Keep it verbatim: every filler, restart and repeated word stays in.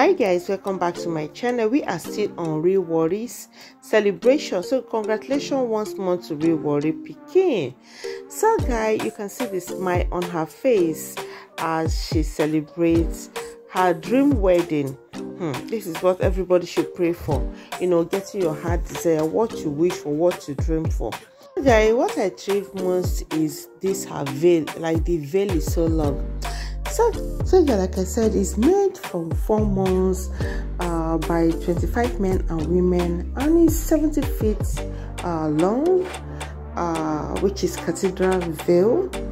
Hi guys, welcome back to my channel. We are still on Real Worries celebration. So congratulations once more to Real Worry Pikin. So guys, you can see the smile on her face as she celebrates her dream wedding. Hmm, this is what everybody should pray for. You know, getting your heart desire, what you wish for, what you dream for. Guys, what I crave most is this her veil. Like the veil is so long. So, so yeah, like I said, it's made from four months uh, by twenty-five men and women, and it's seventy feet uh, long, uh, which is cathedral veil.